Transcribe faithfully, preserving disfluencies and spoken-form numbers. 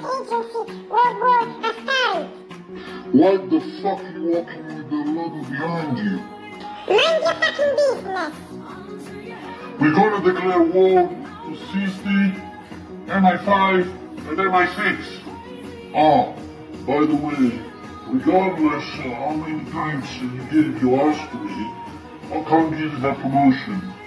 agency World War has started. Why the fuck are you walking with the logo behind you? Mind your fucking business. We're gonna declare war to C S T, M I five, and M I six. Ah, by the way, regardless of how many times you gave your ass to me, I can't give you that promotion.